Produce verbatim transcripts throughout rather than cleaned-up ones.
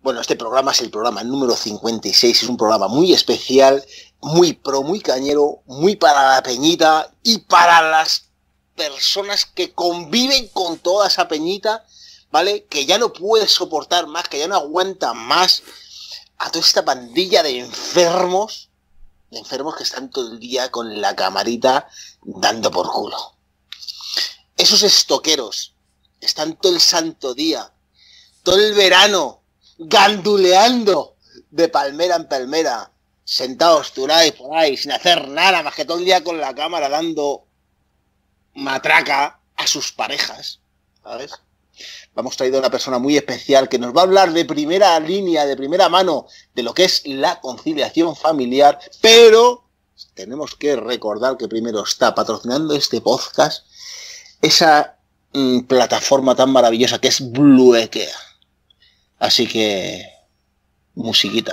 Bueno, este programa es el programa número cincuenta y seis, es un programa muy especial, muy pro, muy cañero, muy para la peñita y para las personas que conviven con toda esa peñita, ¿vale? Que ya no puede soportar más, que ya no aguanta más a toda esta pandilla de enfermos, de enfermos que están todo el día con la camarita dando por culo. Esos estoqueros están todo el santo día, todo el verano, ganduleando de palmera en palmera, sentados por ahí, por ahí, sin hacer nada más que todo el día con la cámara dando matraca a sus parejas, ¿sabes? Hemos traído a una persona muy especial que nos va a hablar de primera línea, de primera mano, de lo que es la conciliación familiar, pero tenemos que recordar que primero está patrocinando este podcast esa mmm, plataforma tan maravillosa que es Bluekea. Así que, musiquita.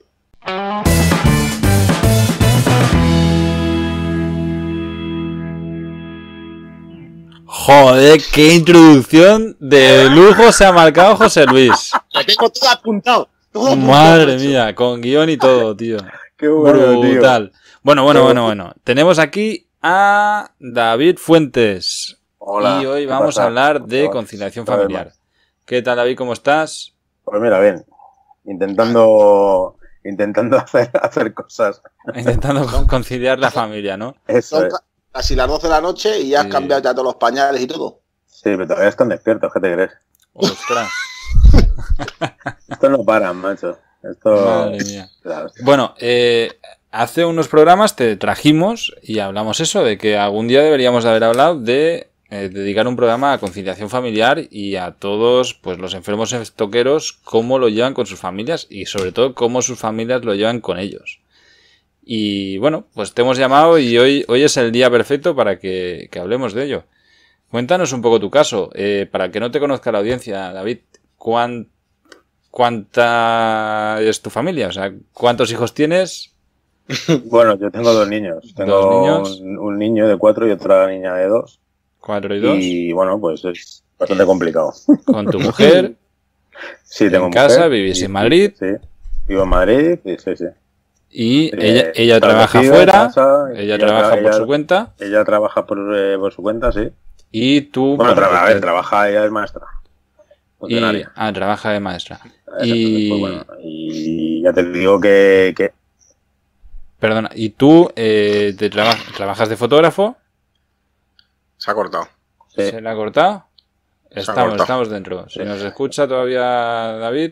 Joder, qué introducción de lujo se ha marcado José Luis. Lo tengo todo apuntado. Todo apuntado, Madre macho. mía, con guión y todo, tío. Qué bueno, brutal. Tío. Bueno, bueno, bueno, bueno. Tenemos aquí a David Fuentes. Hola. Y hoy vamos pasa? a hablar de Hola. conciliación familiar. ¿Qué tal, David? ¿Cómo estás? Pues mira, bien. Intentando intentando hacer, hacer cosas. Intentando con- conciliar la familia, ¿no? Eso Son es. ca- casi las doce de la noche y ya has Sí. cambiado ya todos los pañales y todo. Sí, pero todavía están despiertos, ¿qué te crees? Ostras. Esto no paran, macho. Esto... Madre mía. Claro, hostia. Bueno, eh, hace unos programas te trajimos y hablamos eso, de que algún día deberíamos de haber hablado de eh, dedicar un programa a conciliación familiar y a todos pues los enfermos estoqueros, cómo lo llevan con sus familias y sobre todo cómo sus familias lo llevan con ellos. Y bueno, pues te hemos llamado y hoy, hoy es el día perfecto para que, que hablemos de ello. Cuéntanos un poco tu caso, eh, para que no te conozca la audiencia, David, ¿cuán, ¿cuánta es tu familia? O sea, ¿cuántos hijos tienes? Bueno, yo tengo dos niños. Tengo ¿Dos niños? Un, un niño de cuatro y otra niña de dos. Cuatro y dos. Y bueno, pues es bastante complicado. Con tu mujer. Sí, tengo En casa, mujer, vivís y- en Madrid. Sí, vivo en Madrid, y sí, sí. Y Eh, ella, ella trabaja establecido, fuera. casa, Ella trabaja tra- por ella- su cuenta. Ella trabaja por, eh, por su cuenta, sí. Y tú. Bueno, bueno, tra- a pues ver, te- trabaja, ella es maestra. y, Funcionaria. ah, trabaja de maestra. Exacto, Y. pues bueno, y ya te digo que, que Perdona, ¿y tú eh, te traba- trabajas de fotógrafo? Se ha cortado. sí, ¿Se le ha cortado? ha Estamos, cortado. estamos dentro. Si nos escucha todavía David.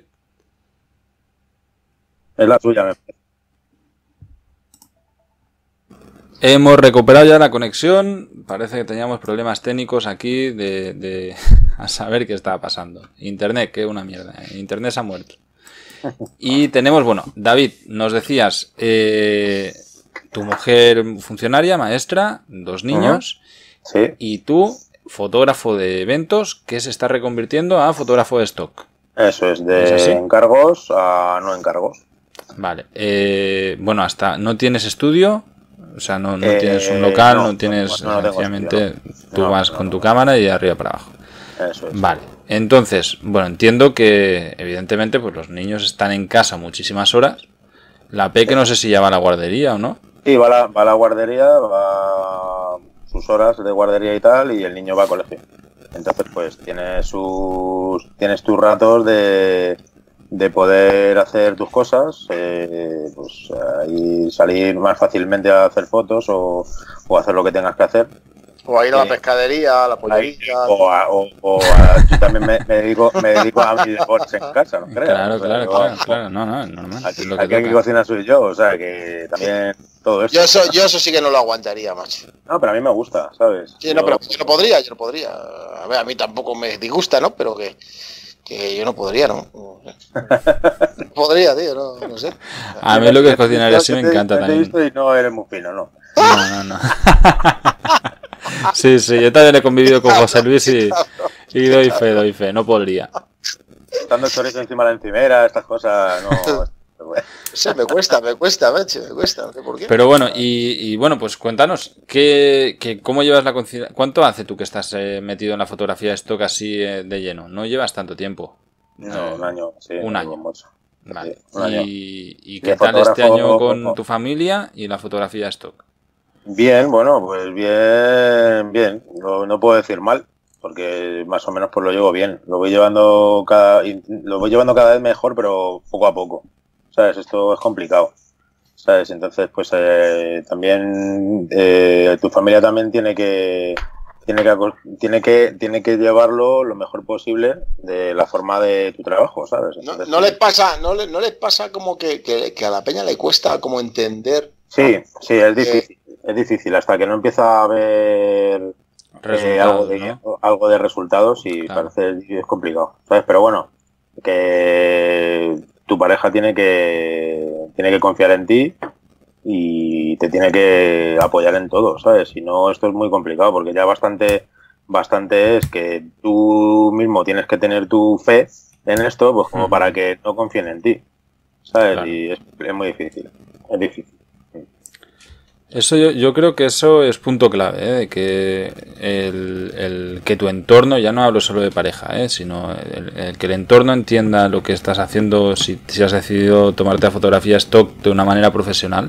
es la suya. me- Hemos recuperado ya la conexión. Parece que teníamos problemas técnicos aquí de, de a saber qué estaba pasando. Internet, que una mierda. Internet se ha muerto. Y tenemos, bueno, David, nos decías, eh, tu mujer funcionaria, maestra, dos niños, Sí, y tú, fotógrafo de eventos, que se está reconvirtiendo a fotógrafo de stock. eso es, de ¿Es así? encargos a no encargos. Vale. Eh, bueno, hasta no tienes estudio, o sea, no, no Eh, tienes un local, no, no, no, tienes, no, no tengo sencillamente estudio, no. tú No, vas no, con no. tu cámara y de arriba para abajo. Eso es. Vale. Entonces, bueno, entiendo que evidentemente pues los niños están en casa muchísimas horas. La peque no sé si ya va a la guardería o no. Sí, va a la, va a la guardería, va sus horas de guardería y tal, y el niño va a colegio. Entonces, pues tienes sus tienes tus ratos de, de poder hacer tus cosas, eh, pues ahí salir más fácilmente a hacer fotos o, o hacer lo que tengas que hacer. O a ir a la Sí. pescadería, a la Ahí, pollería. o a, o, o a- yo también me, me dedico me dedico a mis deportes en casa, no creas. Claro, O sea, claro, yo- claro, claro. No, no, es normal. Aquí, Es lo que aquí el que toca. cocina soy yo, o sea que también todo esto. Yo eso, yo eso sí que no lo aguantaría, macho. No, pero a mí me gusta, ¿sabes? Sí, no, Yo- pero yo no podría, yo no podría. A ver, a mí tampoco me disgusta, ¿no? Pero que, que yo no podría, ¿no? No podría, tío, no, no sé. A mí lo que es cocinar Yo así me te- encanta te he también. visto y no eres muy fino, ¿no? No, no, no. Sí, sí, yo también he convivido con José Luis y, y doy fe, doy fe. No podría. Estando chorizo encima de la encimera, estas cosas, no... No sé, me cuesta, me cuesta, macho, me cuesta, no sé por qué. Pero bueno, y, y bueno, pues cuéntanos, ¿qué, qué, ¿cómo llevas la conciliación? ¿Cuánto hace tú que estás eh, metido en la fotografía de stock así eh, de lleno? No llevas tanto tiempo. No, Eh, un año, sí. un año. Mucho. Vale. Sí, un año. ¿Y, y Y qué el tal este fotógrafo- año con tu familia y la fotografía stock? Bien, bueno, pues bien, bien. No, no puedo decir mal, porque más o menos pues lo llevo bien. Lo voy llevando cada, lo voy llevando cada vez mejor, pero poco a poco. ¿Sabes? Esto es complicado. ¿Sabes? Entonces, pues eh, también eh, tu familia también tiene que tiene que acos- tiene que tiene que llevarlo lo mejor posible de la forma de tu trabajo, ¿sabes? No, Entonces, no sí. les pasa, no, le- no les pasa como que, que- que a la peña le cuesta como entender. Sí, sí, es Eh, difícil, es difícil hasta que no empieza a haber eh, algo Resultados, de ¿no? algo de resultados y Claro. parece es complicado, ¿sabes? Pero bueno, que tu pareja tiene que tiene que confiar en ti y te tiene que apoyar en todo, ¿sabes? Si no, esto es muy complicado porque ya bastante bastante es que tú mismo tienes que tener tu fe en esto, pues como Ujú. para que no confíen en ti, ¿sabes? Claro. Y es, es muy difícil, es difícil. Eso yo, yo creo que eso es punto clave, ¿eh? De que el, el- que tu entorno, ya no hablo solo de pareja, ¿eh? Sino el, el que el entorno entienda lo que estás haciendo, si, si has decidido tomarte la fotografía stock de una manera profesional.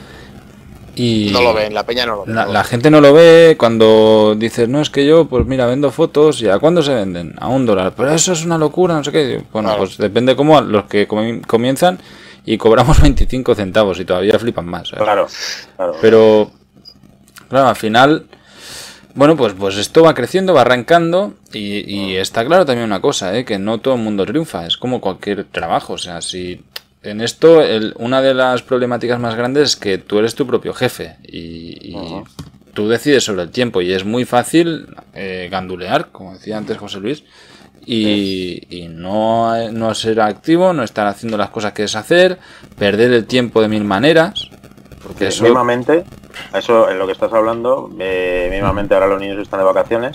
Y no lo ven, la peña no lo ve. la, no lo la ve. gente no lo ve cuando dices, no, es que yo, pues mira, vendo fotos y ¿a cuándo se venden? A un dólar. Pero eso es una locura, no sé qué. Bueno, Claro. pues depende cómo los que comi- comienzan y cobramos veinticinco centavos y todavía flipan más, ¿sabes? Claro, claro. Pero, claro, al final, bueno, pues, pues esto va creciendo, va arrancando y, y está claro también una cosa, ¿eh? Que no todo el mundo triunfa, es como cualquier trabajo, o sea, si en esto el, una de las problemáticas más grandes es que tú eres tu propio jefe y, y Ujú. tú decides sobre el tiempo y es muy fácil eh, gandulear, como decía antes José Luis, y, y no, no ser activo, no estar haciendo las cosas que quieres hacer, perder el tiempo de mil maneras, porque eso... Mismamente, eso en lo que estás hablando, eh, mismamente ahora los niños están de vacaciones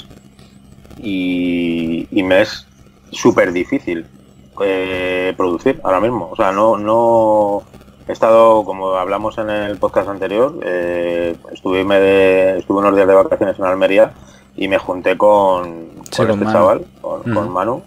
y, y me es súper difícil eh, producir ahora mismo. O sea, no, no he estado, como hablamos en el podcast anterior, eh, estuve, me de- estuve unos días de vacaciones en Almería y me junté con, Sí, con con este Manu. chaval, con, Ujú. con Manu.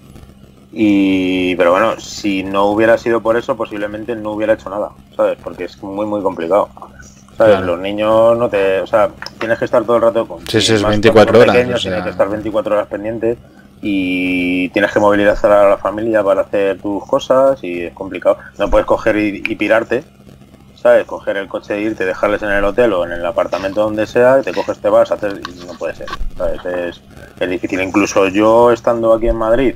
Y, pero bueno, si no hubiera sido por eso, posiblemente no hubiera hecho nada, ¿sabes? Porque es muy, muy complicado. ¿Sabes? Claro. Los niños no te... O sea, tienes que estar todo el rato con... Sí, sí, y es más veinticuatro cuando son horas, pequeños, o sea. tienes que estar veinticuatro horas pendientes y tienes que movilizar a la familia para hacer tus cosas y es complicado. No puedes coger y, y pirarte, ¿sabes? Coger el coche e irte, dejarles en el hotel o en el apartamento donde sea, y te coges, te vas a hacer... y no puede ser, ¿sabes? Es, es difícil. Incluso yo estando aquí en Madrid,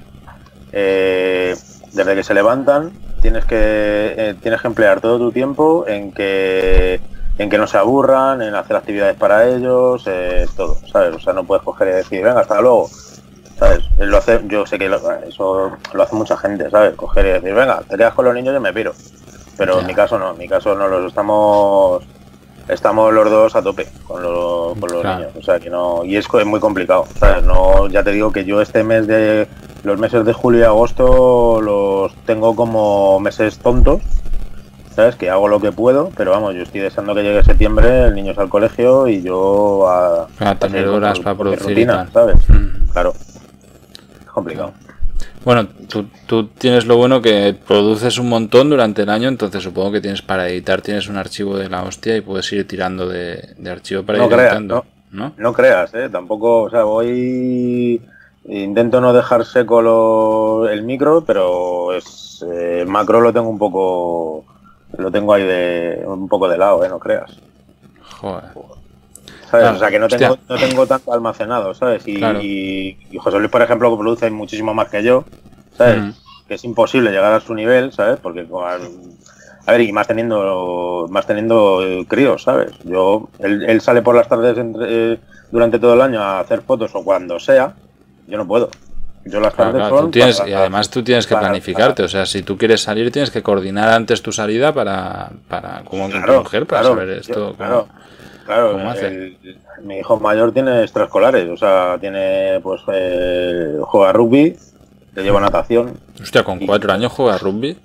eh, desde que se levantan tienes que eh, tienes que emplear todo tu tiempo en que en que no se aburran, en hacer actividades para ellos, eh, todo, ¿sabes? O sea, no puedes coger y decir, venga, hasta luego, ¿sabes? Él lo hace, yo sé que lo, eso lo hace mucha gente, ¿sabes? Coger y decir, venga, te quedas con los niños y me piro. Pero Ya. en mi caso no, en mi caso no, los estamos estamos los dos a tope con, lo- con los Claro. niños, o sea que no, y es, co- es muy complicado, ¿sabes? No, ya te digo que yo este mes de los meses de julio y agosto los tengo como meses tontos, ¿sabes? Que hago lo que puedo, pero vamos, yo estoy deseando que llegue septiembre, el niño es al colegio y yo a, Para tener seguir con horas mi- para con mi producir y rutina, tal. ¿sabes? Mm. Claro, es complicado. Bueno, tú, tú tienes lo bueno que produces un montón durante el año, entonces supongo que tienes para editar, tienes un archivo de la hostia y puedes ir tirando de, de archivo para No ir creas, editando, ¿no? No creas, ¿eh? Tampoco, o sea, voy... Intento no dejar seco lo- el micro, pero es, eh, el macro lo tengo un poco... Lo tengo ahí de un poco de lado, ¿eh? No creas. Joder. ¿Sabes? Claro, O sea, que no hostia. tengo, no tengo tanto almacenado, ¿sabes? Y, Claro. y, y José Luis, por ejemplo, que produce muchísimo más que yo, ¿sabes? Ujú. Que es imposible llegar a su nivel, ¿sabes? Porque, con- a ver, y más teniendo más teniendo eh, críos, ¿sabes? Yo, él, él sale por las tardes entre, eh, durante todo el año a hacer fotos o cuando sea, yo no puedo. Yo las Claro, tardes claro, son tú tienes, para- y además tú tienes que para- planificarte, o sea, si tú quieres salir tienes que coordinar antes tu salida para, para como con tu Claro, mujer, para claro, saber esto, yo- cómo- claro, claro, cómo hace. el- mi hijo mayor tiene extraescolares, o sea, tiene, pues, eh, juega rugby, le lleva natación. Hostia, con y- cuatro años juega rugby.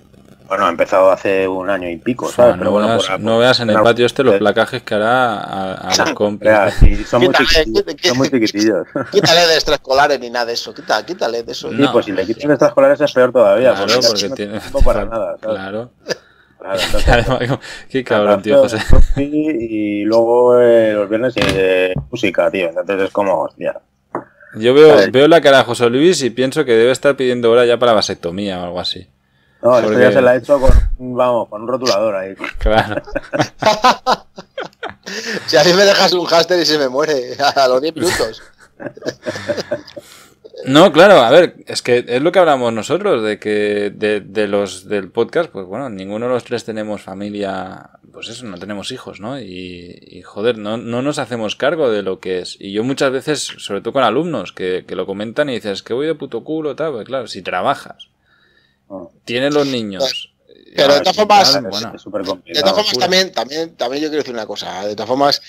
Bueno, ha empezado hace un año y pico, O ¿sabes? sea, Pero no, bueno, veas, por- no veas en el por- patio este los placajes que hará a, a los compis. Real, sí, son, muy Quítale, chiquitillos, quítale, son muy chiquitillos. Quítale de extraescolares ni nada de eso. Quita, quítale de eso. Sí, No. pues si le quitas de extraescolares es peor todavía, Claro, porque, porque no tiene... tiempo para nada, ¿sabes? Claro. Claro, entonces, Además, qué cabrón, tío, José. Y luego eh, los viernes eh, música, tío. Entonces es como, hostia. Yo veo, Vale. veo la cara de José Luis y pienso que debe estar pidiendo hora ya para vasectomía o algo así. No, esto Porque- ya se la ha hecho con, vamos, con un rotulador ahí. Claro. Si a mí me dejas un hámster y se me muere a los diez minutos. No, claro, a ver, es que es lo que hablamos nosotros, de que de, de los del podcast, pues bueno, ninguno de los tres tenemos familia, pues eso, no tenemos hijos, ¿no? Y, y joder, no, no nos hacemos cargo de lo que es. Y yo muchas veces, sobre todo con alumnos, que, que lo comentan y dices, que voy de puto culo, tal, pues claro, si trabajas, No, tienes los niños... Pero de ah, todas formas- tal, es- bueno, es súper De complicado. todas formas, locura. también, también, también yo quiero decir una cosa. De todas formas,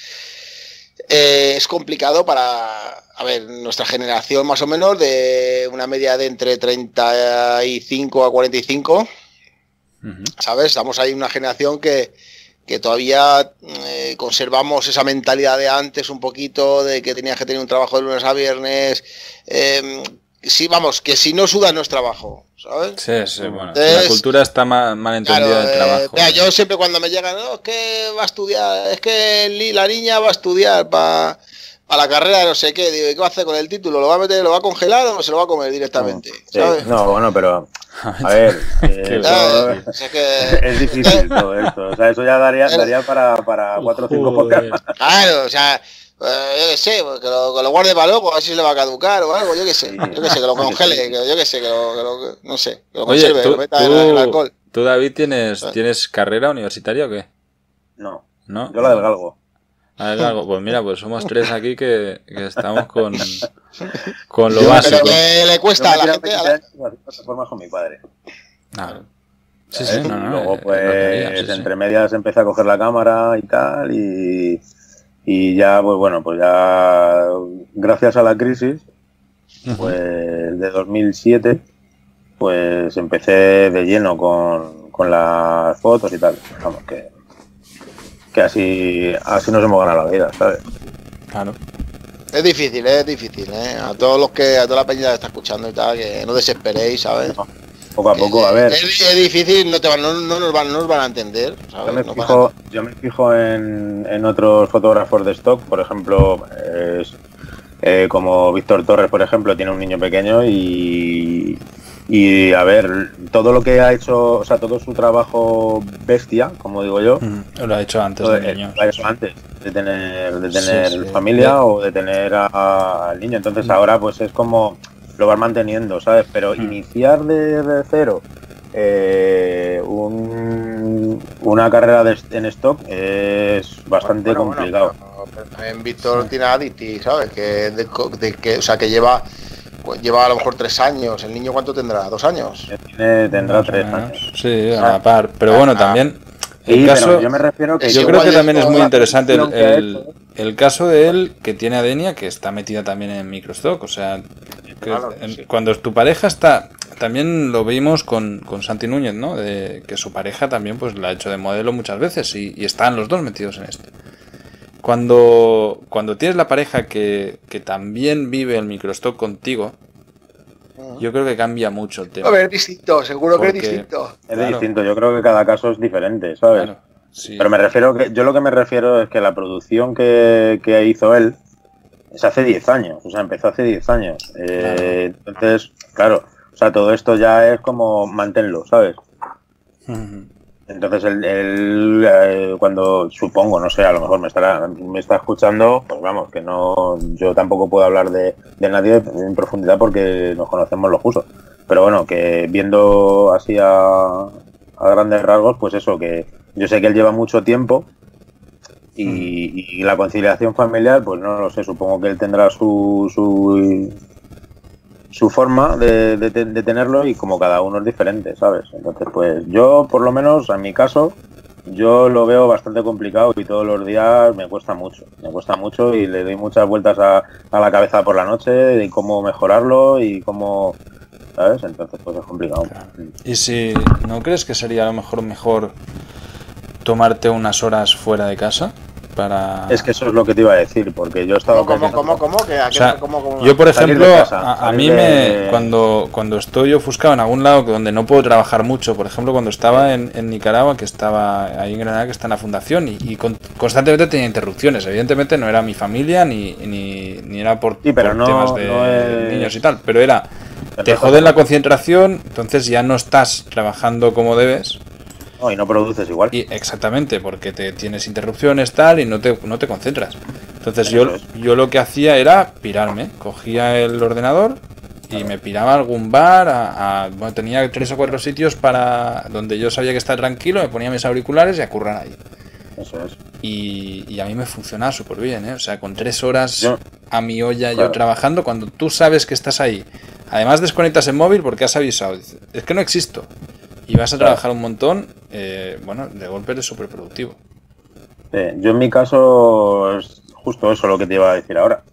eh, es complicado para, a ver, nuestra generación más o menos, de una media de entre treinta y cinco a cuarenta y cinco, ujú. ¿sabes? Estamos ahí en una generación que, que todavía eh, conservamos esa mentalidad de antes un poquito, de que tenías que tener un trabajo de lunes a viernes. Eh, sí, vamos, que si no sudas no es trabajo, ¿sabes? Sí, sí, bueno, Entonces, la cultura está mal, mal entendida Claro, del eh, trabajo. mira, ¿eh? yo siempre cuando me llegan, no, es que va a estudiar, es que li- la niña va a estudiar para la carrera de no sé qué, digo, ¿y qué va a hacer con el título? ¿Lo va a meter, lo va a congelar o se lo va a comer directamente? Sí, ¿Sabes? no, bueno, pero a ver, eh, Qué eso ¿Sabes? O sea que- es difícil todo esto. O sea, eso ya daría, daría para, para cuatro o cinco Joder. podcasts. Claro, o sea, eh, yo qué sé, pues que lo, que lo guarde para luego, a ver si se le va a caducar o algo, yo qué sé, Sí. yo qué sé, que lo Sí, congele, sí. que yo qué sé, que lo, que lo- no sé, que lo Oye, conserve, que tú, lo meta en, en alcohol. tú, tú, David, ¿tienes, Ah. ¿tienes carrera universitaria o qué? No, ¿No? yo la del galgo. A ver, algo. Pues mira, pues somos tres aquí que, que estamos con, con lo Yo- básico. Pero que le Yo cuesta me a la tiré gente, a veinte la- años haciendo plataformas con mi padre. Ah, sí, sí, ¿sabes? no, no. Y luego, eh, pues, lo que haría, sí, sí. entre medias empecé a coger la cámara y tal, y, y ya, pues bueno, pues ya, gracias a la crisis, Ujú. pues de dos mil siete, pues empecé de lleno con, con las fotos y tal. Vamos, que, que así, así nos hemos ganado la vida, ¿sabes? Claro. Es difícil, es difícil, ¿eh? A todos los que, a toda la peña que está escuchando y tal, que no desesperéis, ¿sabes? Poco a poco, a Que ver. Es, es difícil, no, te van, no, no nos van, no nos van a entender, ¿sabes? Yo me No van a- fijo, yo me fijo en, en otros fotógrafos de stock, por ejemplo, es, eh, como Víctor Torres, por ejemplo, tiene un niño pequeño y, y a ver, todo lo que ha hecho, o sea, todo su trabajo bestia, como digo yo, Ujú. Lo ha hecho antes todo, de eh, niños. lo ha hecho antes de tener, de tener Sí, sí. familia De- o de tener a- al niño. Entonces ahora pues es como lo vas manteniendo, ¿sabes? Pero Mm. iniciar de, de cero eh, un- una carrera de- en stock es bastante Bueno, bueno, complicado. pero- pero también Víctor tiene a Aditi, ¿sabes? Que, de, de que, o sea, que lleva, pues, lleva a lo mejor tres años. ¿El niño cuánto tendrá? ¿Dos años? Tiene- tendrá Más o tres menos. años. Sí, a la par. Pero bueno, Ah, también Sí, el pero caso... yo me refiero que es Yo igual creo que de también es toda muy la interesante el, producción que ha el, hecho. el caso de él que tiene a Denia, que está metida también en Microstock. O sea, que Claro, en- sí. cuando tu pareja está... También lo vimos con, con Santi Núñez, ¿no? De que su pareja también pues la ha hecho de modelo muchas veces y, y están los dos metidos en esto. Cuando, cuando tienes la pareja que, que también vive el Microstock contigo, yo creo que cambia mucho el tema. A ver, es distinto, seguro que Porque- es distinto. Es Claro. distinto, yo creo que cada caso es diferente, ¿sabes? Claro, sí. Pero me refiero que, yo lo que me refiero es que la producción que, que hizo él es hace diez años, o sea, empezó hace diez años. Eh, entonces, claro, o sea, todo esto ya es como manténlo, ¿sabes? Ujú. Entonces él, él, eh, cuando supongo, no sé, a lo mejor me estará, me está escuchando, pues vamos, que no, yo tampoco puedo hablar de, de nadie en profundidad porque nos conocemos los jusos. Pero bueno, que viendo así a, a grandes rasgos, pues eso, que yo sé que él lleva mucho tiempo y, y la conciliación familiar, pues no lo sé, supongo que él tendrá su su, su forma de, de, de tenerlo y como cada uno es diferente, ¿sabes? Entonces, pues yo, por lo menos, en mi caso, yo lo veo bastante complicado y todos los días me cuesta mucho, me cuesta mucho y le doy muchas vueltas a, a la cabeza por la noche de cómo mejorarlo y cómo ¿sabes? Entonces pues es complicado. Claro. Y si no crees que sería a lo mejor mejor tomarte unas horas fuera de casa para... Es que eso es lo que te iba a decir, porque yo he estado... ¿Cómo, cómo, cómo, cómo? ¿Que a O qué- sea, cómo- cómo- yo por Salir ejemplo, de casa, a, a salir mí de- me cuando cuando estoy ofuscado en algún lado donde no puedo trabajar mucho, por ejemplo cuando estaba en, en Nicaragua, que estaba ahí en Granada, que está en la fundación y, y con- constantemente tenía interrupciones. Evidentemente no era mi familia ni, ni, ni era por, Sí, pero por no- temas de no es- niños y tal, pero era Pero te no joden la pasa. concentración, entonces ya no estás trabajando como debes. No, y no produces igual. Y exactamente, porque te tienes interrupciones tal y no te, no te concentras. Entonces yo, Eso es. yo lo que hacía era pirarme. Cogía el ordenador y me piraba a algún bar. A, a- bueno, tenía tres o cuatro sitios para donde yo sabía que estaba tranquilo, me ponía mis auriculares y a currar ahí. Eso es. Y, y a mí me funcionaba súper bien, ¿eh? O sea, con tres horas Yo- a mi olla claro. yo trabajando, cuando tú sabes que estás ahí. Además desconectas el móvil porque has avisado. Dices, es que no existo. Y vas a Claro. trabajar un montón, eh, bueno, de golpe eres súper productivo. Sí, yo en mi caso es justo eso lo que te iba a decir ahora.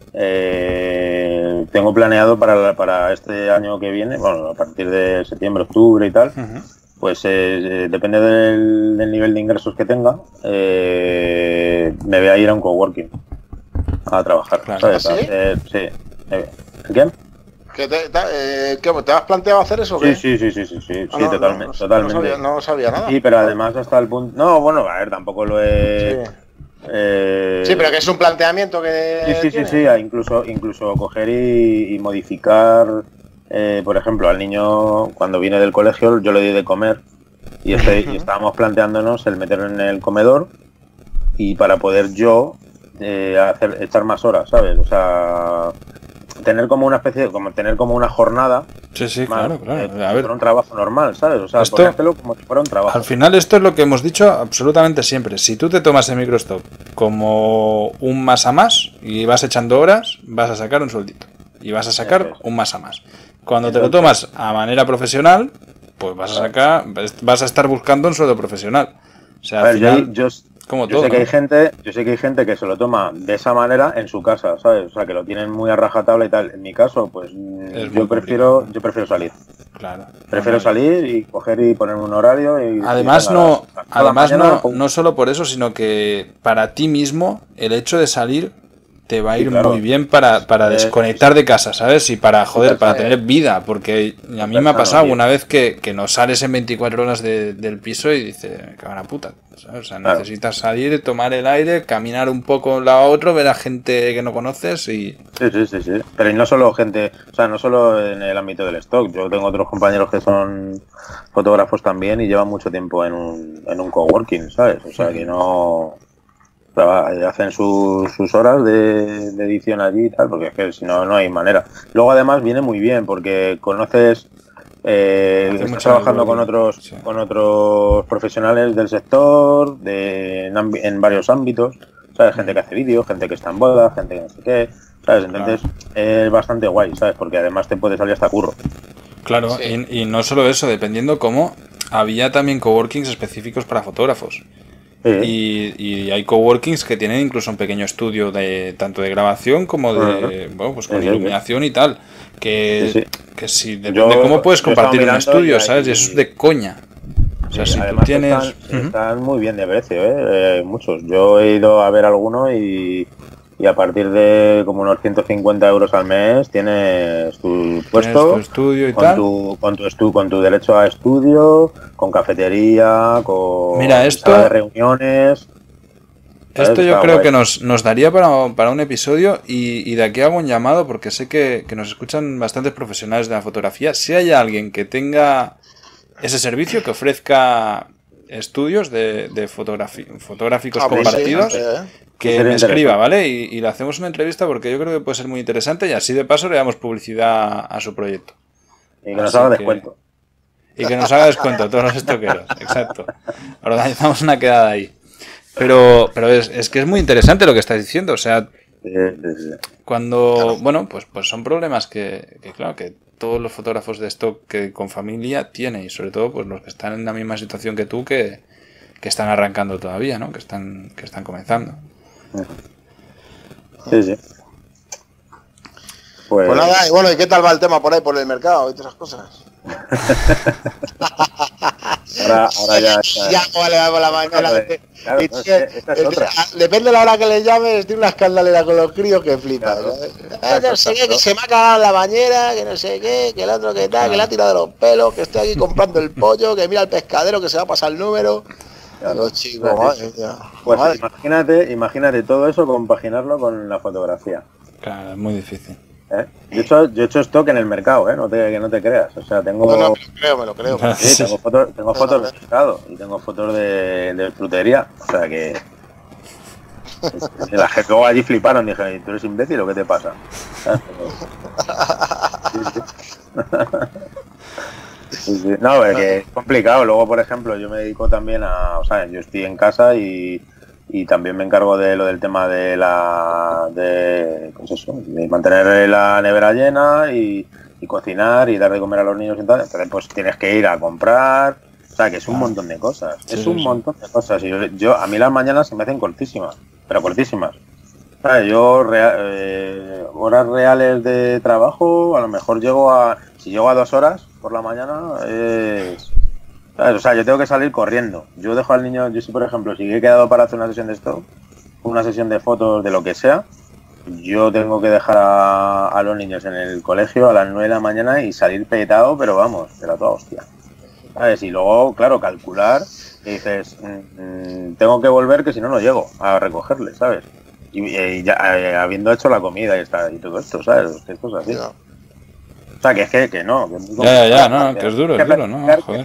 Eh, tengo planeado para, la- para este año que viene, bueno, a partir de septiembre, octubre y tal, Ujú. pues eh, depende del, del nivel de ingresos que tenga, eh, me voy a ir a un coworking a trabajar. Claro. ¿sabes? ¿Ah, A sí? hacer- sí. Eh, ¿Qué? ¿Que te, te- eh, ¿qué, ¿Te has planteado hacer eso o Sí, qué? sí, sí, sí, sí, sí, Ah, sí, no, totalmente, no, no totalmente. sabía, no sabía nada. Sí, pero además hasta el punto... No, bueno, a ver, tampoco lo he... Sí. eh, Sí, pero que es un planteamiento que. Sí, sí, sí, tiene. sí, a incluso, incluso coger y, y modificar, eh, por ejemplo, al niño cuando viene del colegio yo le doy de comer y, estoy, y estábamos planteándonos el meterlo en el comedor y para poder yo eh, hacer echar más horas, ¿sabes? O sea, tener como una especie, de- como tener como una jornada Sí, sí, más, claro, claro. eh, A como ver, si fuera un trabajo normal, ¿sabes? O sea, Esto- ponértelo como si fuera un trabajo. al final esto es lo que hemos dicho absolutamente siempre. Si tú te tomas el microstop como un más a más y vas echando horas, vas a sacar un sueldito. Y vas a sacar Eso es. un más a más. Cuando te lo Entonces- tomas a manera profesional, pues vas a sacar, vas a estar buscando un sueldo profesional. O sea, A al ver, yo, final, yo, como yo todo, sé que ¿no? hay gente, yo sé que hay gente que se lo toma de esa manera en su casa, ¿sabes? O sea, que lo tienen muy a rajatabla y tal. En mi caso, pues mm, Es muy yo prefiero, yo prefiero salir. Claro. Prefiero No, no, salir y coger y poner un horario y Además, y venga, no, a las- a la además mañana, no, pum. no solo por eso, sino que para ti mismo el hecho de salir te va a Sí, ir claro. muy bien para, para Eh, desconectar de casa, ¿sabes? Y para, joder, para sí. tener vida, porque a mí Súper me ha sano, pasado tío. una vez que, que no sales en veinticuatro horas de- del piso y dices, me cago en la puta, ¿sabes? O sea, Claro. necesitas salir, tomar el aire, caminar un poco de un lado a otro, ver a gente que no conoces y... Sí, sí, sí, sí. Pero y no solo gente, o sea, no solo en el ámbito del stock. Yo tengo otros compañeros que son fotógrafos también y llevan mucho tiempo en un, en un coworking, ¿sabes? O sea, que no... traba- hacen sus, sus horas de, de edición allí y tal, porque es que si no, no hay manera. Luego además viene muy bien porque conoces, eh, Hace estás mucho trabajando con networking, otros, sí. con otros profesionales del sector, de, en, ambi- en varios ámbitos, ¿sabes? Gente que hace vídeos, gente que está en boda, gente que no sé qué, ¿sabes? Entonces es bastante guay, ¿sabes? Porque además te puede salir hasta curro. Claro, Sí. y, y no solo eso, dependiendo cómo, había también coworkings específicos para fotógrafos. Sí. Y, y hay coworkings que tienen incluso un pequeño estudio de tanto de grabación como de, Ajá. bueno, pues con Sí, sí, iluminación y tal. Que, Sí, sí. que si depende Yo- cómo puedes yo he estado compartir un mirando estudio, y hay- ¿sabes? Y eso es de coña. O sea, Sí, si tú además tienes... están, Ujú. están muy bien de precio, ¿eh? Eh, muchos. Yo he ido a ver alguno y, y a partir de como unos ciento cincuenta euros al mes tienes tu Tienes puesto tu estudio y con tal. tu, con, tu estu- con tu derecho a estudio, con cafetería, con Mira, esto- sala de reuniones. ¿sabes? Esto yo Está creo guay. que nos, nos daría para, para un episodio y, y de aquí hago un llamado porque sé que, que nos escuchan bastantes profesionales de la fotografía. Si hay alguien que tenga ese servicio, que ofrezca estudios de, de fotografi- fotográficos Ah, pues sí, compartidos, eh. que Sería me escriba, interesante. ¿vale? Y, y le hacemos una entrevista porque yo creo que puede ser muy interesante y así de paso le damos publicidad a su proyecto. Y que nos Así haga que- descuento. Y que nos haga descuento a todos los estoqueros, exacto. Organizamos una quedada ahí. Pero, pero es, es que es muy interesante lo que estás diciendo. O sea, Sí, sí, sí. cuando, bueno, pues, pues son problemas que, que, claro, que todos los fotógrafos de stock que con familia tienen, y sobre todo pues los que están en la misma situación que tú, que, que están arrancando todavía, ¿no? Que están, que están comenzando. Sí, sí. Pues... pues nada, y bueno, ¿y qué tal va el tema por ahí, por el mercado y todas esas cosas? ahora, ahora ya... Ya, ya vale, va por la mañana. Claro, claro, y, no, es que esta es otra. Depende de la hora que le llames, tiene una escandalera con los críos que flipas. Claro. Eh, no sé qué, que se me ha cagado en la bañera, que no sé qué, que el otro que tal, que le ha tirado de los pelos, que estoy aquí comprando el pollo, que mira el pescadero que se va a pasar el número. Claro. Los chicos, madre mía. Pues madre. imagínate, imagínate todo eso, compaginarlo con la fotografía. Claro, es muy difícil. ¿Eh? Yo, he hecho, yo he hecho stock en el mercado, ¿eh? No te, que no te creas. O sea, tengo... No, no, me lo creo, me lo creo. Sí, tengo fotos, tengo fotos de pescado y tengo fotos de, de frutería. O sea que... La gente luego allí fliparon. Dije, ¿tú eres imbécil o qué te pasa? Sí, sí. Sí, sí. No, es que es complicado. Luego, por ejemplo, yo me dedico también a... O sea, yo estoy en casa y... Y también me encargo de lo del tema de la de, pues eso, de mantener la nevera llena y, y cocinar y dar de comer a los niños y tal. Entonces pues tienes que ir a comprar. O sea que es un montón de cosas. Sí, es un sí. montón de cosas. Y yo, yo a mí las mañanas se me hacen cortísimas, pero cortísimas. O sea, yo rea, eh, horas reales de trabajo, a lo mejor llego a. Si llego a dos horas por la mañana es. O sea, yo tengo que salir corriendo. Yo dejo al niño, yo sí, por ejemplo, si he quedado para hacer una sesión de esto, una sesión de fotos de lo que sea, yo tengo que dejar a, a los niños en el colegio a las nueve de la mañana y salir petado, pero vamos, de la toda hostia. ¿Sabes? Y luego, claro, calcular, y dices, mmm, tengo que volver que si no, no llego a recogerle, ¿sabes? Y, y ya eh, habiendo hecho la comida y, está, y todo esto, ¿sabes? Esto es así. O sea, que es que, que no. Que es muy ya, ya, ya, no, que es duro, es duro, ¿no? Joder.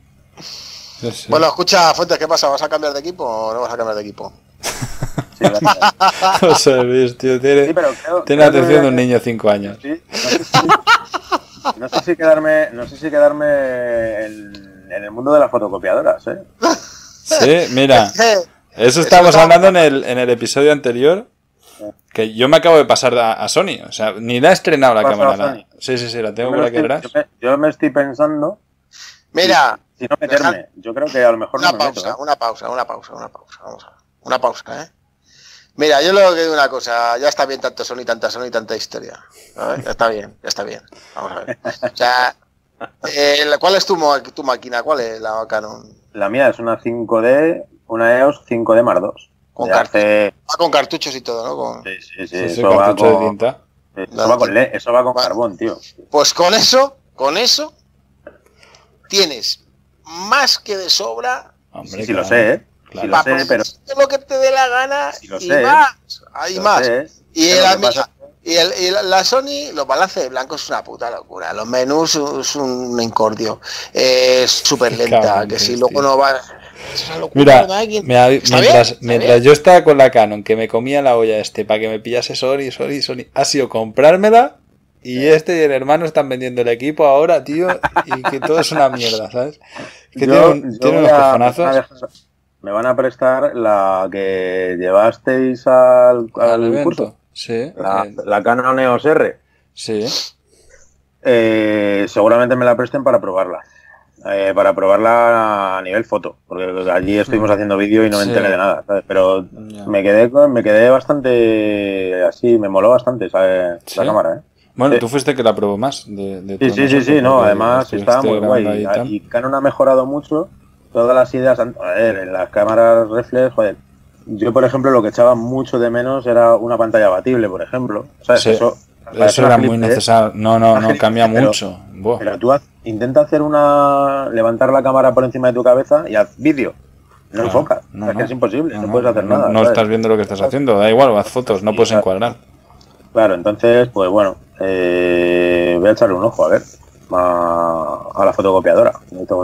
Sí, sí. Bueno, escucha, Fuentes, ¿qué pasa? ¿Vas a cambiar de equipo o no vas a cambiar de equipo? Sí, no sé, Luis, tío, tiene, sí, pero creo, tiene creo atención de un niño de cinco años. Sí, no, sé si, no sé si quedarme, no sé si quedarme en, en el mundo de las fotocopiadoras, ¿eh? Sí, mira, eso estábamos hablando en el, en el episodio anterior, que yo me acabo de pasar a, a Sony, o sea, ni la he estrenado la cámara. La, sí, sí, sí, la tengo por aquí atrás. Yo me, yo me estoy pensando... Mira... Si no meterme, yo creo que a lo mejor una no me pausa, meto, ¿eh? una pausa, una pausa, una pausa, vamos a ver. Una pausa, ¿eh? Mira, yo lo que digo una cosa, ya está bien tanto Sony, tanta Sony, tanta historia. ¿Sabes? Ya está bien, ya está bien. Vamos a ver. O sea, eh, ¿cuál es tu, tu máquina? ¿Cuál es la Canon? La mía es una cinco D, una E O S cinco D Mark dos. Con, hace... va con cartuchos y todo, ¿no? Con... Sí, sí, sí. sí, sí eso, cartucho va con... de tinta. Eso, no, va con le... eso va con vale. carbón, tío. Pues con eso, con eso, tienes más que de sobra. Hombre, sí, sí, claro, lo sé, ¿eh? Claro. Sí, lo sé, pero... lo que te dé la gana sí, lo y sé, más. Hay lo más. Sé, y, el, pasa... y, el, y la Sony, los balances de blanco es una puta locura. Los menús es un incordio. Es eh, súper lenta. Que si luego no va... Es una locura. Mira, me, mientras, mientras yo estaba con la Canon, que me comía la olla este para que me pillase Sony, Sony, Sony, ha sido comprármela. Y este y el hermano están vendiendo el equipo ahora, tío, y que todo es una mierda, ¿sabes? Que yo, tiene, un, tiene unos cojonazos. Me van a prestar la que llevasteis al, al, al curso. Sí. La, eh. la Canon E O S R. Sí. Eh, seguramente me la presten para probarla. Eh, para probarla a nivel foto. Porque allí estuvimos haciendo vídeo y no me sí. enteré de nada, ¿sabes? Pero yeah. me quedé me quedé bastante así, me moló bastante, ¿sabes? ¿Sí? La cámara, ¿eh? Bueno, sí. tú fuiste que la probó más. De, de sí, sí, sí, sí, no, además estaba muy guay. Y, y Canon ha mejorado mucho todas las ideas. A ver, en las cámaras reflex, joder. Yo, por ejemplo, lo que echaba mucho de menos era una pantalla abatible, por ejemplo. ¿Sabes? Sí, eso eso era muy necesario. No, no, no, cambia pero, mucho. Buah. Pero tú haz, intenta hacer una. Levantar la cámara por encima de tu cabeza y haz vídeo. No, no enfoca. No, o sea, no, que es imposible, no, no puedes hacer no, nada. No ¿sabes? Estás viendo lo que estás haciendo, da igual, haz fotos, no puedes encuadrar. Claro, entonces, pues bueno, eh, voy a echarle un ojo, a ver, a, a la fotocopiadora.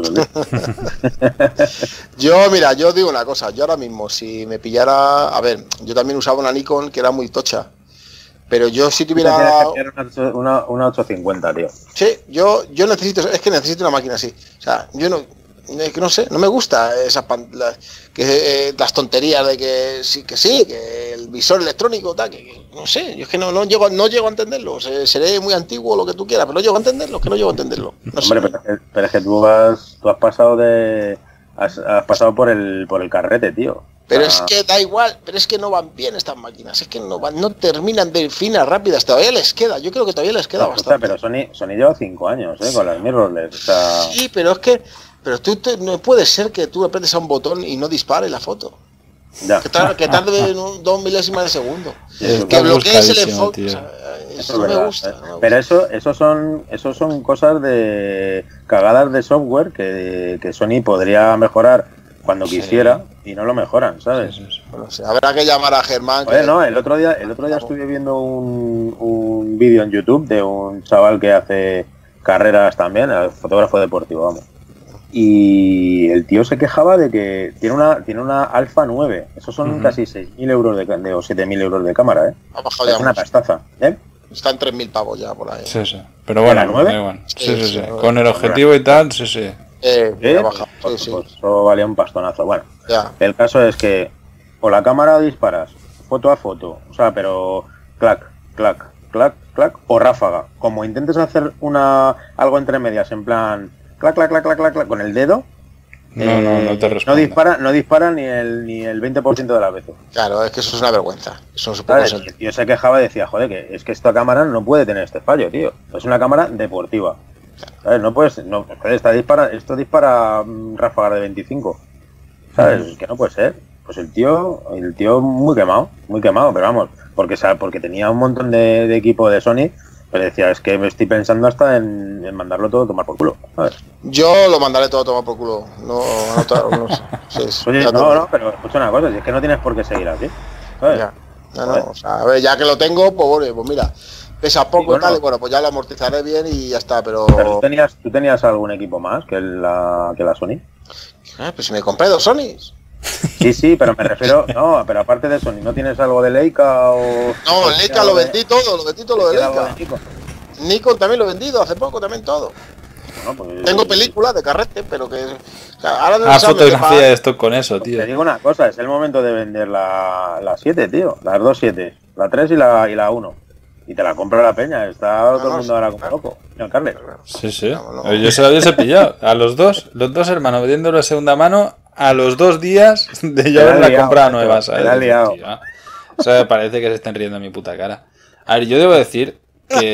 Yo, mira, yo digo una cosa, yo ahora mismo, si me pillara, a ver, yo también usaba una Nikon que era muy tocha, pero yo si tuviera... Una, una, una ochocientos cincuenta, tío. Sí, yo, yo necesito, es que necesito una máquina así, o sea, yo no... que no sé, no me gusta esas la, que eh, las tonterías de que sí, que sí, que el visor electrónico, tal, que, que no sé, yo es que no, no llego, no llego a entenderlo, se, seré muy antiguo lo que tú quieras, pero no llego a entenderlo, que no llego a entenderlo. No Hombre, sé. pero, pero es que tú has, tú has pasado de, has, has pasado por el, por el carrete, tío. Pero ah. es que da igual, pero es que no van bien estas máquinas, es que no van, no terminan de finas, rápidas, todavía les queda, yo creo que todavía les queda no, bastante. Pero Sony, Sony lleva cinco años, ¿eh? Con las mirrorless. O sea... Sí, pero es que, pero tú te, no puede ser que tú apretes a un botón y no dispare la foto. Ya. Que tarde, que tarde un, dos milésimas de segundo. Sí, que bloquees el enfoque. O sea, eso, eso no, me gusta, ¿eh? no me gusta. Pero eso, eso son, eso son cosas de cagadas de software que, que Sony podría mejorar cuando sí. quisiera y no lo mejoran, ¿sabes? Sí, sí, sí. Bueno, sí. Habrá que llamar a Germán. Oye, que... no, el otro día, el otro día estuve viendo un, un vídeo en YouTube de un chaval que hace carreras también, el fotógrafo deportivo, vamos. Y el tío se quejaba de que tiene una tiene una Alpha nueve. Esos son uh-huh. casi seis mil euros de, de, o siete mil euros de cámara, ¿eh? Ha bajado ya es una mucho. Castaza, ¿eh? Están tres mil pavos ya por ahí. Sí, sí. Pero bueno, nueve? bueno. Sí, sí, sí, sí. Con el objetivo y tal, sí, sí. Eh, ¿Eh? ha bajado. Pues, Sí, pues sí. eso valía un pastonazo. Bueno, ya. El caso es que o la cámara disparas foto a foto, o sea, pero clac, clac, clac, clac, o ráfaga. Como intentes hacer una algo entre medias, en plan clac, clac, clac, clac, clac, clac con el dedo. No, eh, no, no te respondo. No dispara, no dispara ni el ni el veinte por ciento de las veces. Claro, es que eso es una vergüenza. Eso no se puede hacer. Yo se quejaba y decía, joder, que es que esta cámara no puede tener este fallo, tío. Es una cámara deportiva. ¿Sabes? No puedes, no, joder, esta dispara, esto dispara um, ráfagas de veinticinco. ¿Sabes? Es que no puede ser. Pues el tío, el tío muy quemado, muy quemado, pero vamos, porque porque tenía un montón de, de equipo de Sony. Pero decía, es que me estoy pensando hasta en, en mandarlo todo a tomar por culo, ¿sabes? Yo lo mandaré todo a tomar por culo. No, no, no, no, sí, sí, Oye, no, no, pero escucha una cosa, si es que no tienes por qué seguir así, ¿sabes? Ya. No, no, o sea, a ver, ya que lo tengo, pues bueno, pues mira, pesa poco y bueno, tal, y bueno, pues ya lo amortizaré bien y ya está, pero... ¿Pero tú tenías, tú tenías algún equipo más que la, que la Sony? Ah, pues si me compré dos Sonys. Sí, sí, pero me refiero, no, pero aparte de Sony, ¿no tienes algo de Leica o...? No, Leica lo vendí de... todo, lo vendí todo lo de Leica. De Nikon? Nikon también lo he vendido, hace poco también todo. Bueno, pues, tengo películas de carrete, pero que... O sea, ahora no ah, fotografía de stock con eso, tío. Te digo una cosa, es el momento de vender la, la siete, tío, las dos siete, la tres y la, y la uno. Y te la compra la peña, está no, todo el mundo no, ahora como claro. loco. ¿No, Carles? Sí, sí. No, no. Yo se lo hubiese pillado. A los dos, los dos hermanos vendiéndolo de segunda mano, a los dos días de yo haberla comprado nueva, ¿sabes? La liado. O sea, me parece que se estén riendo en mi puta cara. A ver, yo debo decir que,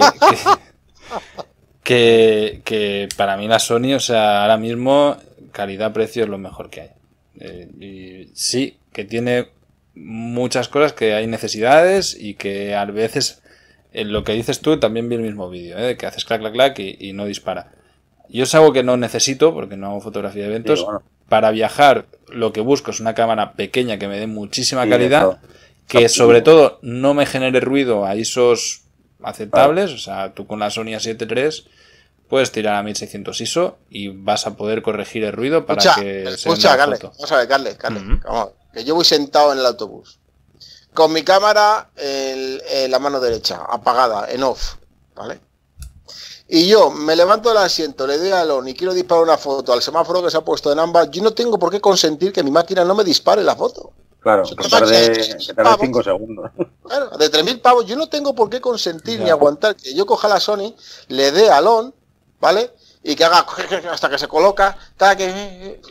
que, que, que para mí la Sony, o sea, ahora mismo calidad-precio es lo mejor que hay. Eh, y sí, que tiene muchas cosas que hay necesidades y que a veces... En lo que dices tú también vi el mismo vídeo, ¿eh? Que haces clac, clac, clac y, y no dispara. Yo es algo que no necesito porque no hago fotografía de eventos. Sí, bueno. Para viajar lo que busco es una cámara pequeña que me dé muchísima sí, calidad, eso. Que sobre todo no me genere ruido a I S Os aceptables. Vale. O sea, tú con la Sony A siete tres puedes tirar a mil seiscientos I S O y vas a poder corregir el ruido para escucha, que se escucha, Carles, vamos a ver, Carles, Carles, uh-huh. vamos a ver, que yo voy sentado en el autobús. Con mi cámara en, en la mano derecha, apagada, en off, ¿vale? Y yo me levanto del asiento, le doy al on y quiero disparar una foto al semáforo que se ha puesto en ambas, yo no tengo por qué consentir que mi máquina no me dispare la foto. Claro, que tarde cinco segundos. Claro, de tres mil pavos, yo no tengo por qué consentir ya. Ni aguantar que yo coja la Sony, le dé al on, ¿vale? Y que haga hasta que se coloca, hasta que...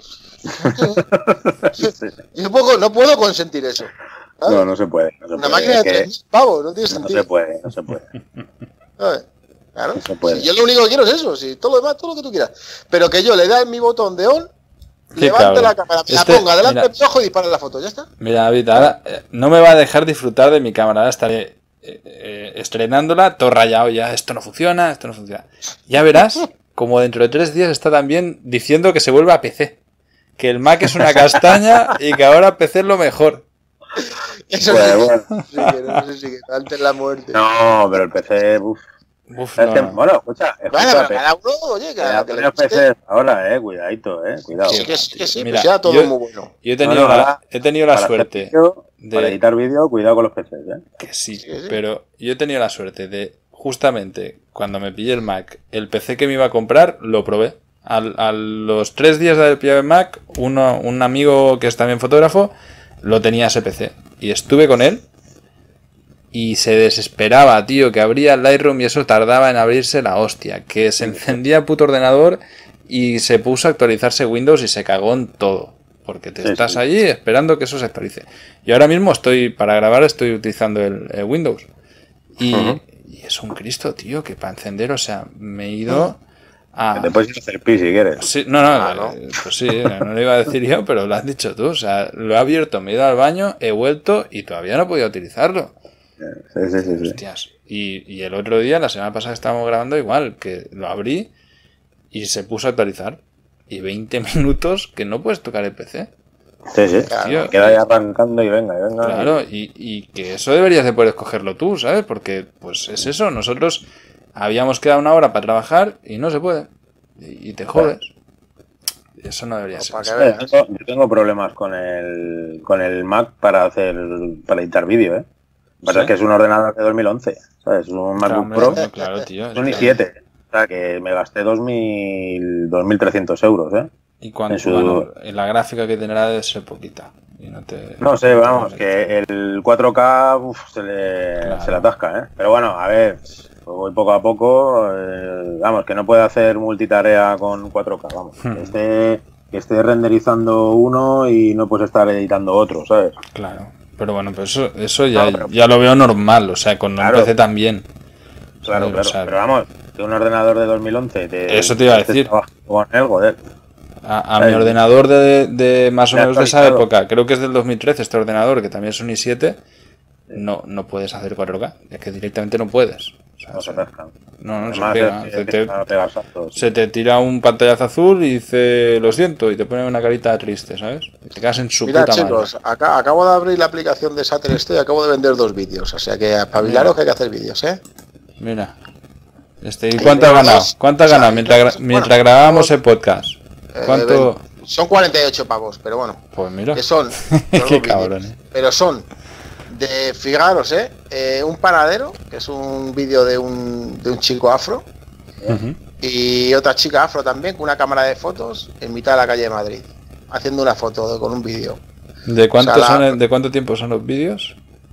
yo poco, no puedo consentir eso. ¿Sabes? No, no se puede. No se una puede. máquina de tres mil pavos, no tiene no sentido. No se puede, no se puede. ¿Sabes? Claro. No se puede. Si yo lo único que quiero es eso, si todo lo demás, todo lo que tú quieras. Pero que yo le dé mi botón de on, qué levante cabrón. La cámara, la este, ponga delante del ojo y dispare la foto, ya está. Mira, David, ahora eh, no me va a dejar disfrutar de mi cámara, ahora estaré eh, eh, estrenándola, todo rayado ya, esto no funciona, esto no funciona. Ya verás, como dentro de tres días está también diciendo que se vuelva a P C. Que el Mac es una castaña y que ahora P C es lo mejor. Eso pues, bueno. Sí, que no sé si que antes la muerte. No, pero el P C, uff. Uf, no, este, no. Bueno, escucha, escucha bueno, pero cada uno, oye, cada uno los P Cs ahora, eh, cuidadito, eh, cuidado. Sí, que, que sí, mira, pues ya todo yo, muy bueno. Yo he tenido no, no, la, para, he tenido la para suerte vídeo, de... Para editar vídeo, cuidado con los P Cs, eh. Que sí, sí, sí, pero yo he tenido la suerte de, justamente, cuando me pillé el Mac, el P C que me iba a comprar, lo probé. A, a los tres días de haber pillado el Mac, uno, un amigo que es también fotógrafo, lo tenía ese P C. Y estuve con él y se desesperaba, tío, que abría el Lightroom y eso tardaba en abrirse la hostia. Que se encendía el puto ordenador y se puso a actualizarse Windows y se cagó en todo. porque te Sí, estás sí. allí esperando que eso se actualice. Y ahora mismo estoy, para grabar, estoy utilizando el, el Windows. Y, Ujú. y es un Cristo, tío, que para encender, o sea, me he ido a... Que te puedes ir a hacer pis si quieres. Sí, no, no, Ah, ¿no? eh, pues sí, no lo iba a decir yo, pero lo has dicho tú. O sea, lo he abierto, me he ido al baño, he vuelto y todavía no podía utilizarlo. Sí, sí, sí. sí. Hostias. Y, y el otro día, la semana pasada estábamos grabando igual, que lo abrí y se puso a actualizar. Y veinte minutos que no puedes tocar el P C. Sí, sí. Tío, Me queda ahí arrancando y venga, y venga. Claro, y, y que eso deberías de poder escogerlo tú, ¿sabes? Porque, pues es eso, nosotros habíamos quedado una hora para trabajar y no se puede. Y, y te jodes. Eso no debería No, ser. para que Yo veas. tengo, yo tengo problemas con el, con el Mac para hacer para editar vídeo, ¿eh? Lo que pasa ¿Sí? es que es un ordenador de dos mil once, ¿sabes? Es un Claro, MacBook hombre, Pro, no, claro, tío. es un es i que- siete. O sea, que me gasté dos mil, dos mil trescientos euros, ¿eh? Y cuando, en su- bueno, la gráfica que tendrá debe ser poquita. Y no, te, No sé, no te vamos, merece. que el cuatro K uf, se, le, Claro. se le atasca, ¿eh? Pero bueno, a ver, pues voy poco a poco, eh, vamos, que no puede hacer multitarea con cuatro K, vamos. Hmm. Que esté, que esté renderizando uno y no puedes estar editando otro, ¿sabes? Claro. Pero bueno, pues eso, eso ya, No, pero- ya lo veo normal. O sea, con un Claro. P C también. Claro, ¿sabes? claro. O sea, Pero vamos, que un ordenador de dos mil once te, Eso te iba a estés decir. trabajando con él, joder. A, a ¿sabes? mi ordenador de, de más o Ya menos de esa actualizado. época, creo que es del dos mil trece este ordenador, que también es un i siete, no, no puedes hacer cuatro K, es que directamente no puedes. O sea, No se se- atascan. no, no se Además, pega. es que Se empiezan te, a pegar saltos. se te tira un pantallazo azul y dice lo siento, y te pone una carita triste, ¿sabes? Y te quedas en su Mira, puta chicos, acá, acabo de abrir la aplicación de Shutterstock y acabo de vender dos vídeos. O sea que espabilaros que hay que hacer vídeos, ¿eh? madre. Mira. Este, ¿y cuánto has tengo ganado? dos, ¿Cuánto has o sea, ganado mientras, gra- entonces, mientras bueno, grabábamos tengo- el podcast? Eh, ¿Cuánto? ven, son cuarenta y ocho pavos, pero bueno. Pues mira. Que son. Qué son los vídeos. cabrón, eh. Pero son de, fijaros, ¿eh? Eh, un panadero, que es un vídeo de un, de un chico afro, Ujú. y otra chica afro también, con una cámara de fotos en mitad de la calle de Madrid, haciendo una foto de- con un vídeo. ¿De cuánto, O sea, la- son el- ¿De cuánto tiempo son los vídeos?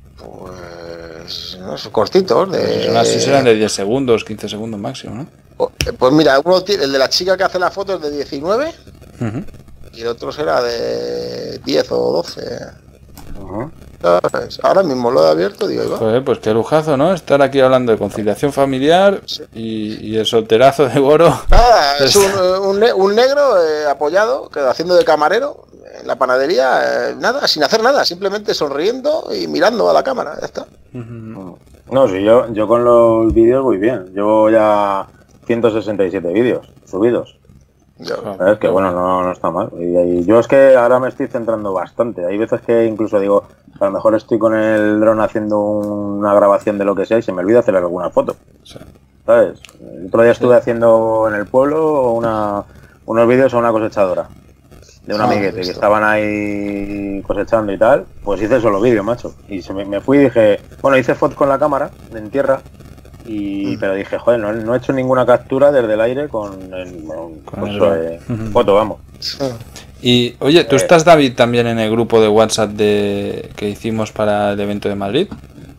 Pues. No sé, cortitos. De, Pues son así, serán de diez segundos, quince segundos máximo, ¿no? Pues mira, uno tiene, el de la chica que hace la foto es de diecinueve Ujú. y el otro será de diez o doce. Ujú. ¿Sabes? Ahora mismo lo he abierto, digo, ahí va. Joder, pues qué lujazo, ¿no? Estar aquí hablando de conciliación familiar y, y el solterazo de Goro. Nada, es un, un ne- un negro eh, apoyado, que haciendo de camarero en la panadería, eh, nada, sin hacer nada, simplemente sonriendo y mirando a la cámara, ya está. Ujú. No, sí, yo, yo con los vídeos voy bien. Llevo ya ciento sesenta y siete vídeos subidos. Yo- ¿Sabes? Que bueno, no, no está mal. Y, y yo es que ahora me estoy centrando bastante. Hay veces que incluso digo, a lo mejor estoy con el dron haciendo una grabación de lo que sea y se me olvida hacer alguna foto. Sí. ¿Sabes? El otro día estuve haciendo en el pueblo una, unos vídeos a una cosechadora de un Ah, amiguete que listo. estaban ahí cosechando y tal. Pues hice solo vídeo, macho. Y se me, me fui y dije, bueno, hice fotos con la cámara en tierra. Y, Mm. pero dije, joder, no, no he hecho ninguna captura desde el aire con el, bueno, Con pues el eso, dron. eh, Ujú. foto, vamos. Y, oye, ¿tú Eh. estás, David, también en el grupo de WhatsApp de que hicimos para el evento de Madrid?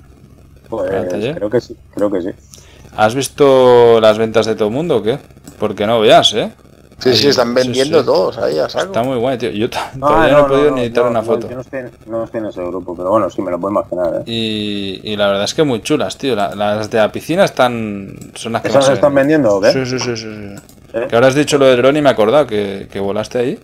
Pues ¿Para el taller? creo que sí, creo que sí. ¿Has visto las ventas de todo el mundo o qué? Porque no veas, ¿eh? Sí, sí, Ahí, están vendiendo sí. todos ahí a saco. Está muy guay, tío. Yo ta- No, todavía no, no, he podido no, ni editar yo- una yo- foto. Yo no estoy, no estoy en ese grupo, pero bueno, sí, me lo puedo imaginar, ¿eh? Y, y la verdad es que muy chulas, tío. La- las de la piscina están. Son las que ¿Esas más se se están venden. vendiendo o qué? Sí, sí, sí, sí, sí. ¿Eh? Que ahora has dicho lo del dron y me he acordado que, que volaste ahí.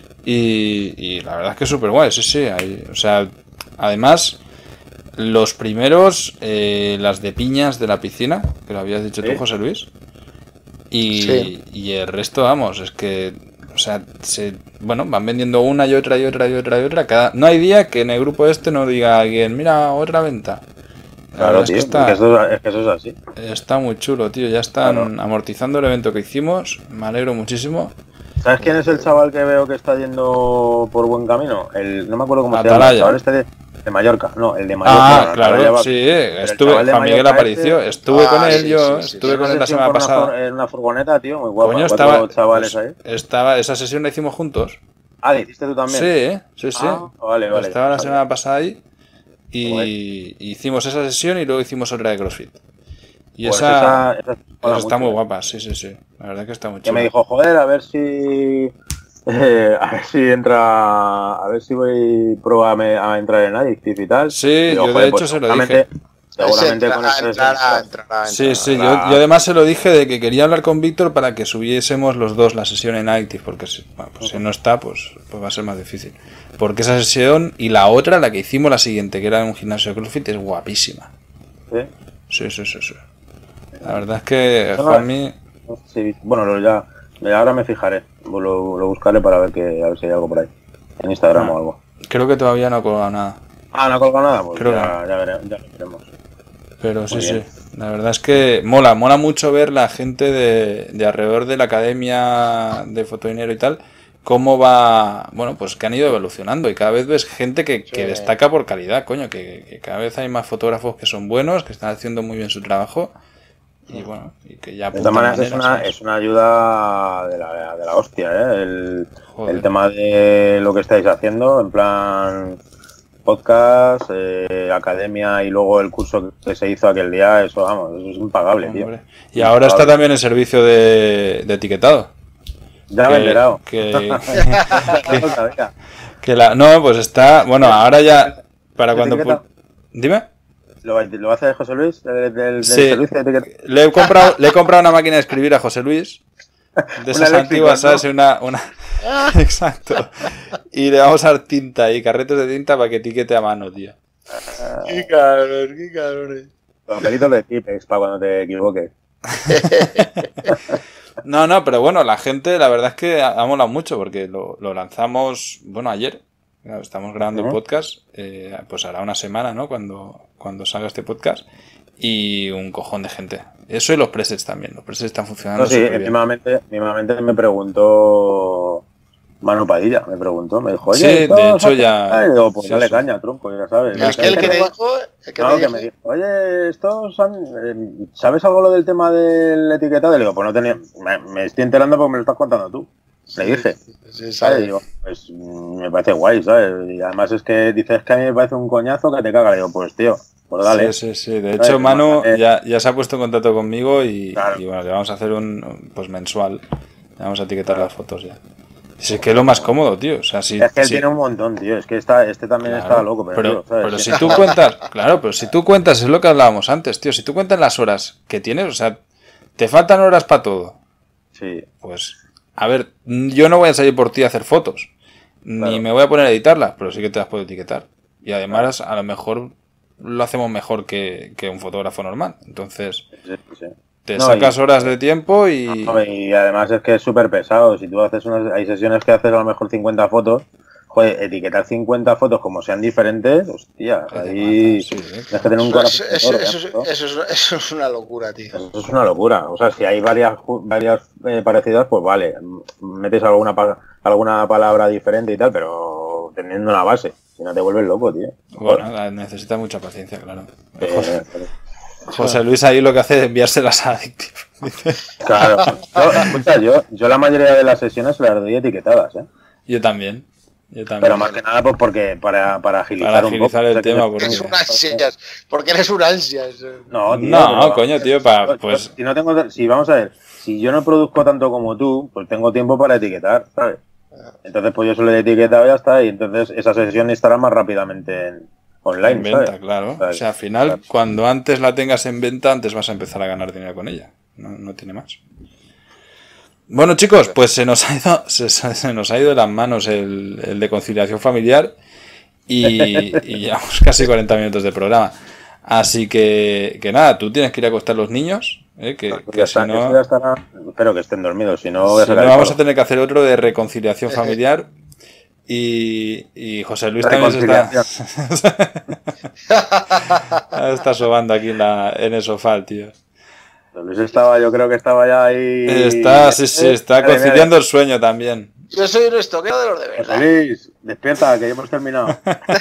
Y, y la verdad es que es súper guay, sí, sí. Ahí, o sea, además, los primeros, eh, las de piñas de la piscina, que lo habías dicho Sí. tú, José Luis. Y, Sí. y el resto, vamos, es que, o sea, se, bueno, van vendiendo una y otra y otra y otra y otra. Cada, no hay día que en el grupo este no diga alguien, mira, otra venta. La Claro, verdad es tío, que es, está, que eso, es que eso es así. está muy chulo, tío. Ya están Claro. amortizando el evento que hicimos. Me alegro muchísimo. ¿Sabes quién es el chaval que veo que está yendo por buen camino? El, no me acuerdo cómo se llama, Atalaya. el chaval este de, de Mallorca. No, el de Mallorca. Ah, bueno, claro, Atalaya va- sí, el estuve, chaval de Juan Miguel Mallorca apareció, este- estuve Ah, con él sí, yo, sí, sí, estuve sí. con él la Una semana sesión por una pasada. fur- en una furgoneta, tío, muy guapa. Coño, cuatro estaba, chavales pues, ahí. estaba, esa sesión la hicimos juntos. Ah, ¿la hiciste tú también? Sí, ¿eh? sí, sí. Ah, vale, vale. Estaba la Vale. semana pasada ahí y Guay. hicimos esa sesión y luego hicimos otra de CrossFit. Y Pues esa, esa- esa esa mola está mucho, muy eh. guapa, sí, sí, sí. La verdad que está muy Que chula. me dijo, joder, a ver si Eh, a ver si entra, a ver si voy prueba a, a entrar en Addictive y tal. Sí, y, yo joder, de hecho pues, se lo dije. Seguramente Entrará, con esto entrará, entrará, Sí, sí, yo, entrará. yo además se lo dije de que quería hablar con Víctor para que subiésemos los dos la sesión en Active, porque si, bueno, pues si no está, pues, pues va a ser más difícil. Porque esa sesión y la otra, la que hicimos la siguiente, que era en un gimnasio de CrossFit, es guapísima. ¿Sí? Sí, sí, sí, sí. La verdad es que No, Juanmi... sí, bueno, lo ya, ahora me fijaré, lo, lo buscaré para ver que a ver si hay algo por ahí, en Instagram Ah, o algo. creo que todavía no ha colgado nada. Ah, no ha colgado nada, pues Creo ya, que ya, veremos, ya lo veremos. Pero sí, Muy sí. bien. La verdad es que mola, mola mucho ver la gente de, de alrededor de la academia de fotodinero y tal, cómo va, bueno, pues que han ido evolucionando y cada vez ves gente que, Sí. que destaca por calidad, coño, que, que cada vez hay más fotógrafos que son buenos, que están haciendo muy bien su trabajo y bueno, y que ya De todas apuntan maneras, es maneras, una, ¿sabes? es una ayuda de la, de la hostia, ¿eh? El, Joder. el tema de lo que estáis haciendo, en plan podcast, eh, academia y luego el curso que se hizo aquel día, eso, vamos, eso es impagable, tío. Hombre. Y ahora está Impagable. también el servicio de, de etiquetado. Ya me he enterado. que, No sabía. que la, no, pues está, bueno, ahora ya, para cuando... ¿Etiqueta? pu- Dime. ¿Lo, va- lo hace José Luis? ¿Del, del- del Sí, servicio de etiqueta? le he comprado, le he comprado una máquina de escribir a José Luis, de esas Una antiguas, léxico, ¿no? ¿sabes? Una, una... Exacto. Y le vamos a dar tinta y carretes de tinta para que etiquete a mano, tío. Qué cabrón, qué cabrón. Papelitos de Tipex para cuando te equivoques. No, no, pero bueno, la gente, la verdad es que ha, ha molado mucho porque lo, lo lanzamos, bueno, ayer. Claro, estamos grabando el Ujú. podcast, eh, pues hará una semana, ¿no? Cuando, cuando salga este podcast. Y un cojón de gente. Eso y los presets también. Los presets están funcionando No, sí, súper bien. últimamente, últimamente me preguntó Manu Padilla, me preguntó, me dijo, oye, Sí, ¿esto de hecho se hace?". ya- Y digo, pues sí, dale sí. caña, tronco, ya sabes. Ya El que, el que te tengo- dijo, el que No, te que dijo, me dijo, oye, estos han- eh, ¿sabes algo lo del tema del etiquetado? Y le digo, pues no tenía, me, me estoy enterando porque me lo estás contando tú. Le dije, sí, ¿sabes? sabe. Y digo, pues mm, me parece guay, ¿sabes? Y además es que dices que a mí me parece un coñazo que te caga. Le digo, pues tío, pues dale. Sí, sí, sí. De ¿Sabes? hecho, Manu Mándame- ya, ya se ha puesto en contacto conmigo y, Claro. y bueno, le vamos a hacer un pues mensual. Le vamos a etiquetar las fotos ya. Si es que es lo más cómodo, tío. O sea, si, Es que él si- tiene un montón, tío. Es que esta, este también claro, está loco, pero, pero, tío, ¿sabes? pero Sí. si tú cuentas, claro, pero si tú cuentas, es lo que hablábamos antes, tío. Si tú cuentas las horas que tienes, o sea, te faltan horas para todo. Sí, Pues, a ver, yo no voy a salir por ti a hacer fotos, ni Claro. me voy a poner a editarlas, pero sí que te las puedo etiquetar. Y además, a lo mejor lo hacemos mejor que, que un fotógrafo normal. Entonces, sí, sí. te No, sacas y- horas de tiempo y... No, y además es que es súper pesado. Si tú haces unas, hay sesiones que haces a lo mejor cincuenta fotos. Joder, etiquetar cincuenta fotos como sean diferentes, hostia, Te ahí mata, sí, tienes que tener un Eso, corazón. eso- de oro, eso- ¿no? eso es, eso es una locura, tío. Eso es una locura. O sea, si hay varias ju- varias eh, parecidas, pues vale, m- metes alguna pa- alguna palabra diferente y tal, pero teniendo una base. Si no te vuelves loco, tío. Bueno, necesita mucha paciencia, claro. Eh, José Luis ahí lo que hace es enviárselas a Addictive. claro. Yo, escucha, yo, yo la mayoría de las sesiones las doy etiquetadas, ¿eh? Yo también. Yo también. Pero más que nada pues porque para, para agilizar Para un agilizar poco. el O sea, que tema, yo- por Eres eso. un ansias. Porque eres un ansias. No, tío, No, pero- coño, tío, para, yo- pues... yo- si no tengo, si vamos a ver, si yo no produzco tanto como tú, pues tengo tiempo para etiquetar, ¿sabes? Entonces pues yo solo he etiquetado y ya está, y entonces esa sesión estará más rápidamente en online, En venta, ¿sabes? claro. ¿Sabes? O sea, al final, Claro. cuando antes la tengas en venta, antes vas a empezar a ganar dinero con ella. No, no tiene más. Bueno, chicos, pues se nos ha ido, se, se nos ha ido de las manos el, el de conciliación familiar y, y llevamos casi cuarenta minutos de programa. Así que, que nada, tú tienes que ir a acostar los niños, ¿eh? que, Pues que ya si está, no, eso ya estará- espero que estén dormidos, si no voy a si no sacar el vamos a palo. tener que hacer otro de reconciliación familiar. Y, y José Luis también se está, está sobando aquí en, la, en el sofá, tío. Luis estaba, yo creo que estaba ya ahí. Está, sí, sí, está Madre mía, conciliando el sueño también. Yo soy un estoquero de los de verdad. Luis, despierta, que ya hemos terminado.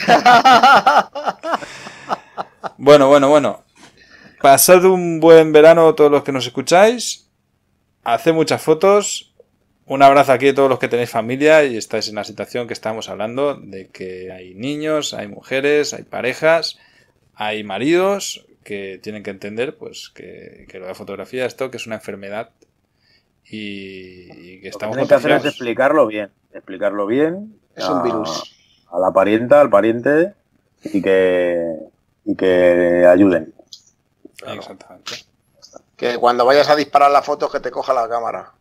Bueno, bueno, bueno. Pasad un buen verano todos los que nos escucháis. Haced muchas fotos. Un abrazo aquí a todos los que tenéis familia y estáis en la situación que estamos hablando, de que hay niños, hay mujeres, hay parejas, hay maridos que tienen que entender pues que, que lo de fotografía, esto que es una enfermedad y, y que Lo que estamos tienen que hacer es contagiados. explicarlo bien. explicarlo bien. Es a, un virus. A la parienta, al pariente y que, y que ayuden. Claro. Exactamente. Que cuando vayas a disparar la foto que te coja la cámara.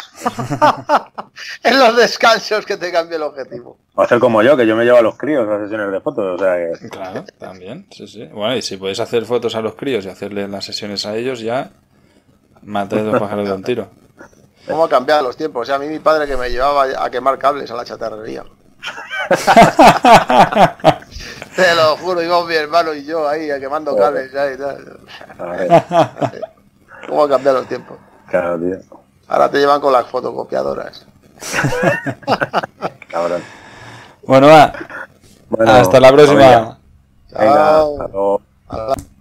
En los descansos que te cambie el objetivo. Va a ser como yo, que yo me llevo a los críos a sesiones de fotos. O sea que... Claro, también, sí, sí. Bueno, y si podéis hacer fotos a los críos y hacerles las sesiones a ellos, ya matáis dos pájaros de un tiro. ¿Cómo ha cambiado los tiempos? O sea, a mí mi padre que me llevaba a quemar cables a la chatarrería. Te lo juro, íbamos mi hermano y yo ahí quemando cables. Ahí, ¿cómo han cambiado los tiempos? Claro, tío. Ahora te llevan con las fotocopiadoras. Cabrón. Bueno, va. Bueno, hasta la próxima. Venga, hasta luego.